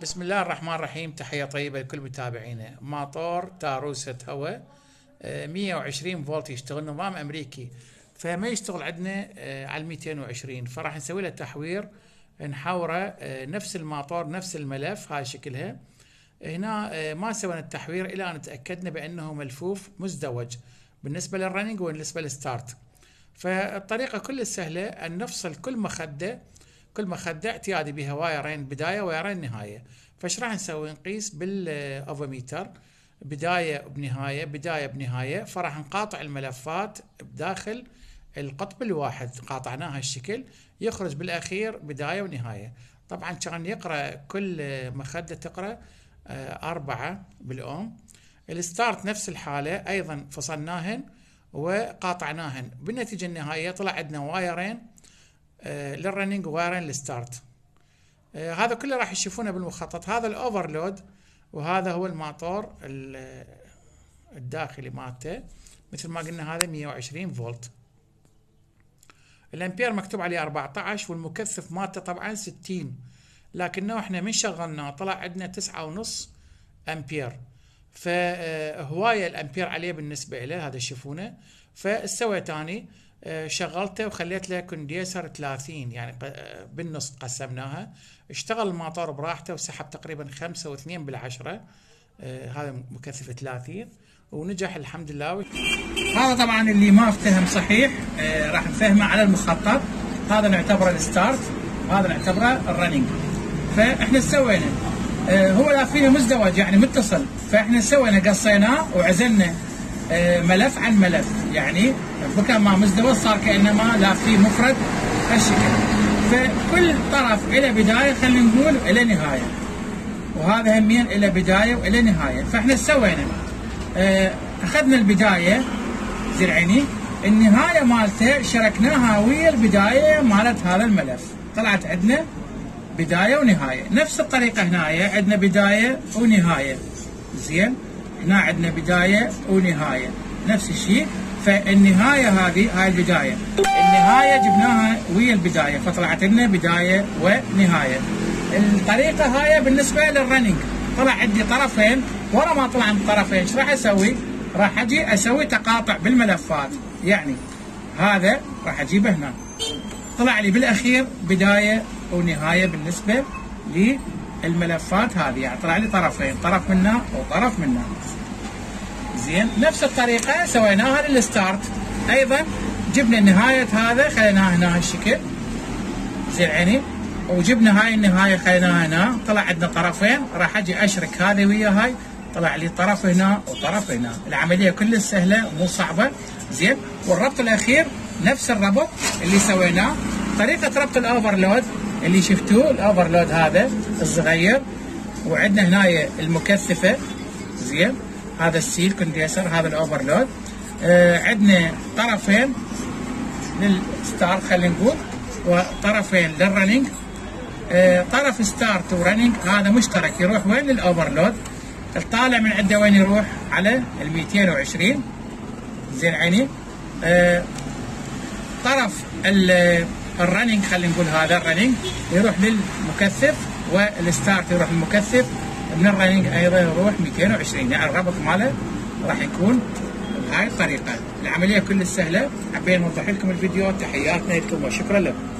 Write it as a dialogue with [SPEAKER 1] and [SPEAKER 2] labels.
[SPEAKER 1] بسم الله الرحمن الرحيم. تحية طيبة لكل متابعينا. ماطور تاروسة هواء 120 فولت يشتغل، نظام أمريكي، فما يشتغل عندنا على 220، فراح نسوي له تحوير، نحوره نفس الماطور نفس الملف، هاي شكلها. هنا ما سوينا التحوير إلى أن تأكدنا بأنه ملفوف مزدوج بالنسبة للرننج وبالنسبة للستارت. فالطريقة كل سهلة، أن نفصل كل مخدة اعتيادي بها وايرين بداية ووايرين نهاية. فايش راح نسوي؟ نقيس بالأوفوميتر بداية بنهاية بداية بنهاية، فراح نقاطع الملفات بداخل القطب الواحد، قاطعناها هالشكل، يخرج بالأخير بداية ونهاية. طبعا كان يقرأ كل مخدة تقرأ 4 بالأوم. الستارت نفس الحالة، أيضا فصلناهن وقاطعناهن. بالنتيجة النهائية طلع عندنا وايرين للرننج ووايرين للستارت. هذا كله راح تشوفونه بالمخطط. هذا الاوفرلود وهذا هو الماطور الداخلي مالته، مثل ما قلنا هذا 120 فولت. الامبير مكتوب عليه 14، والمكثف مالته طبعا 60، لكنه احنا من شغلناه طلع عندنا 9.5 امبير، فهوايه الامبير عليه بالنسبه له، هذا تشوفونه. فسويت اني شغلته وخليت له كونديسر 30، يعني بالنص قسمناها. اشتغل الماطور براحته وسحب تقريبا 5.2 هذا مكثف 30، ونجح الحمد لله. هذا طبعا اللي ما افتهم صحيح راح نفهمه على المخطط. هذا نعتبره الستارت، هذا نعتبره الرننج. فاحنا سوينا هو لا فيه مزدوج يعني متصل، فاحنا سوينا قصيناه وعزلنا ملف عن ملف، يعني بكى ما مزدوج صار كانما لا فيه مفرد هالشكل. فكل طرف الى بدايه، خلينا نقول الى نهايه، وهذا همين الى بدايه والى نهايه. فاحنا سوينا اخذنا البدايه زين عيني، النهايه مالته شركناها ويا البدايه مالت هذا الملف، طلعت عندنا بدايه ونهايه. نفس الطريقه هنا عندنا بدايه ونهايه، زين. هنا عندنا بدايه ونهايه نفس الشيء. فالنهايه هاي البدايه، النهايه جبناها ويا البدايه، فطلعت لنا بدايه ونهايه. الطريقه هاي بالنسبه للرننج. طلع عندي طرفين، ورا ما طلع عندي طرفين ايش راح اسوي؟ راح اجي اسوي تقاطع بالملفات، يعني هذا راح اجيبه هنا، طلع لي بالاخير بدايه ونهايه بالنسبه للملفات هذه، يعني طلع لي طرفين، طرف منها وطرف منها. زين، نفس الطريقه سويناها للستارت، ايضا جبنا نهايه هذا خليناها هنا هالشكل، زين عيني، وجبنا هاي النهايه خليناها هنا، طلع عندنا طرفين، راح اجي اشرك هذه ويا هاي، طلع لي طرف هنا وطرف هنا. العمليه كلها سهله مو صعبه، زين. والربط الاخير نفس الربط اللي سويناه. طريقه ربط الاوفرلود اللي شفتوه، الاوفرلود هذا الصغير، وعندنا هنا المكثفه، زين، هذا السيل كونديسر، هذا الاوفرلود. عندنا طرفين للستارت خلينا نقول، وطرفين للرننج. طرف ستارت ورننج هذا مشترك يروح وين؟ للاوفرلود. الطالع من عنده وين يروح؟ على ال 220، زين عيني. طرف الرننج خلينا نقول هذا الرننج يروح للمكثف، والستارت يروح للمكثف. من الرننج ايضا يروح 220، يعني الربط ماله راح يكون بهاي الطريقه. العمليه كلها سهله، حبينا نوضح لكم الفيديو. تحياتنا لكم وشكرا لكم.